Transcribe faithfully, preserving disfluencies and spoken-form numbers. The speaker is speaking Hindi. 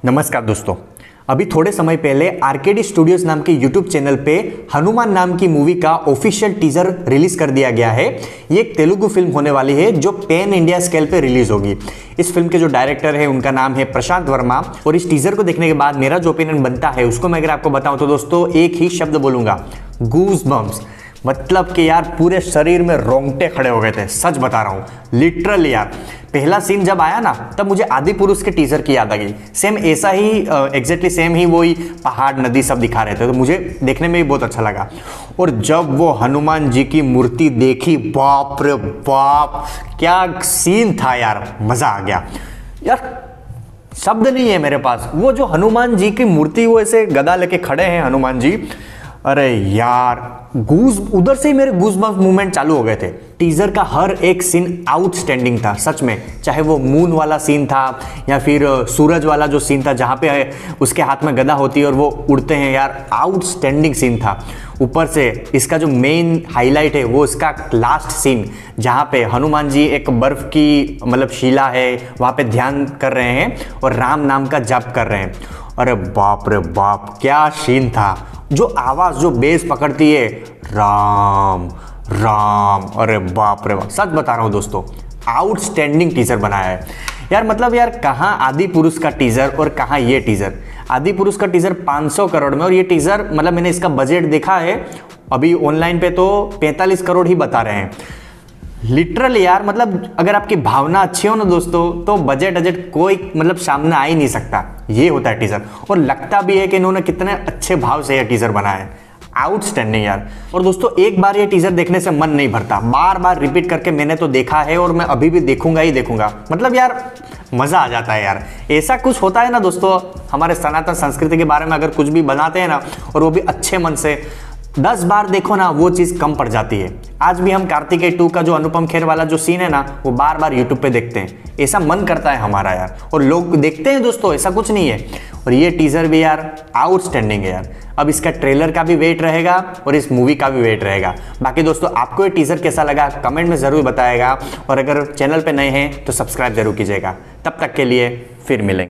नमस्कार दोस्तों, अभी थोड़े समय पहले आरकेडी स्टूडियोज नाम के यूट्यूब चैनल पे हनुमान नाम की मूवी का ऑफिशियल टीजर रिलीज कर दिया गया है। ये एक तेलुगु फिल्म होने वाली है जो पैन इंडिया स्केल पे रिलीज होगी। इस फिल्म के जो डायरेक्टर है उनका नाम है प्रशांत वर्मा। और इस टीजर को देखने के बाद मेरा जो ओपिनियन बनता है उसको मैं अगर आपको बताऊं तो दोस्तों एक ही शब्द बोलूंगा, गूज बम्स। मतलब कि यार पूरे शरीर में रोंगटे खड़े हो गए थे, सच बता रहा हूँ, लिटरली यार। पहला सीन जब आया ना तब मुझे आदि पुरुष के टीजर की याद आ गई। सेम ऐसा ही एग्जैक्टली सेम ही वही पहाड़ नदी सब दिखा रहे थे, तो मुझे देखने में भी बहुत अच्छा लगा। और जब वो हनुमान जी की मूर्ति देखी, बाप रे बाप क्या सीन था यार, मजा आ गया यार। शब्द नहीं है मेरे पास। वो जो हनुमान जी की मूर्ति, वो ऐसे गदा लेके खड़े हैं हनुमान जी, अरे यार गूज, उधर से ही मेरे गूज बम्स मूवमेंट चालू हो गए थे। टीजर का हर एक सीन आउटस्टैंडिंग था सच में, चाहे वो मून वाला सीन था या फिर सूरज वाला जो सीन था जहाँ पे उसके हाथ में गदा होती है और वो उड़ते हैं, यार आउटस्टैंडिंग सीन था। ऊपर से इसका जो मेन हाईलाइट है वो इसका लास्ट सीन जहाँ पे हनुमान जी एक बर्फ की मतलब शिला है वहाँ पे ध्यान कर रहे हैं और राम नाम का जप कर रहे हैं। अरे बाप रे बाप क्या सीन था। जो आवाज जो बेस पकड़ती है, राम राम, अरे बाप रे बाप, सच बता रहा हूँ दोस्तों, आउटस्टैंडिंग टीजर बनाया है यार। मतलब यार कहाँ आदि पुरुष का टीजर और कहाँ ये टीजर। आदि पुरुष का टीजर पाँच सौ करोड़ में और ये टीजर मतलब मैंने इसका बजट देखा है अभी ऑनलाइन पे तो पैंतालीस करोड़ ही बता रहे हैं। लिटरली यार, मतलब अगर आपकी भावना अच्छी हो ना दोस्तों तो बजट बजट कोई मतलब सामने आ ही नहीं सकता। ये होता है टीजर। और लगता भी है कि इन्होंने कितने अच्छे भाव से ये टीजर बनाया है, आउटस्टैंडिंग यार। और दोस्तों एक बार ये टीजर देखने से मन नहीं भरता, बार बार रिपीट करके मैंने तो देखा है और मैं अभी भी देखूंगा ही देखूंगा। मतलब यार मजा आ जाता है यार। ऐसा कुछ होता है ना दोस्तों, हमारे सनातन संस्कृति के बारे में अगर कुछ भी बनाते हैं ना और वो भी अच्छे मन से, दस बार देखो ना वो चीज कम पड़ जाती है। आज भी हम कार्तिकेय टू का जो अनुपम खेर वाला जो सीन है ना वो बार बार यूट्यूब पे देखते हैं, ऐसा मन करता है हमारा यार, और लोग देखते हैं दोस्तों, ऐसा कुछ नहीं है। और ये टीजर भी यार आउटस्टैंडिंग है यार। अब इसका ट्रेलर का भी वेट रहेगा और इस मूवी का भी वेट रहेगा। बाकी दोस्तों आपको ये टीजर कैसा लगा कमेंट में जरूर बताएगा, और अगर चैनल पे नए हैं तो सब्सक्राइब जरूर कीजिएगा। तब तक के लिए फिर मिलेंगे।